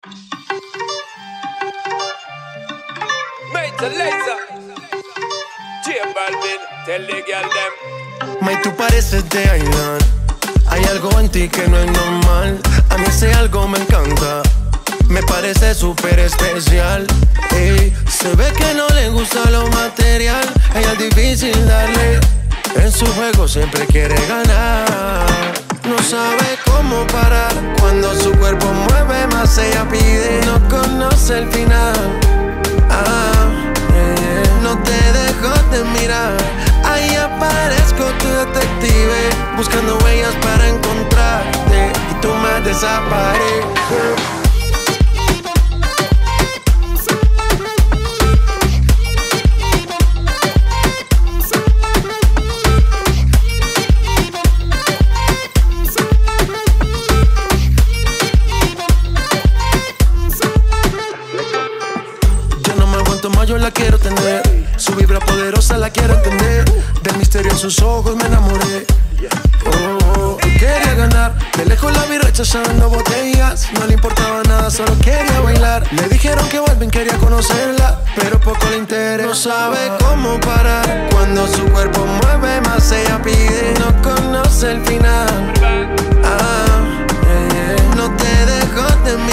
Major Lazer, J Balvin, tell the girl them. May, tú pareces de Aidan. Hay algo en ti que no es normal. A mí ese algo me encanta. Me parece súper especial. Ey, se ve que no le gusta lo material. Ella es difícil darle. En su juego siempre quiere ganar. No sabe cómo parar. Cuando su cuerpo mueve más ella pide. No conoce el final. No te dejo de mirar. Ahí aparezco tu detective, buscando huellas para encontrarte. Y tú me desapareces. Yo la quiero tener, su vibra poderosa la quiero entender. Del misterio en sus ojos me enamoré. Quería ganar, de lejos la vi rechazando botellas. No le importaba nada, solo quería bailar. Le dijeron que Balvin quería conocerla, pero poco le interesa. No sabe cómo parar. Cuando su cuerpo mueve más ella pide. No conoce el final. No te dejo de mirar.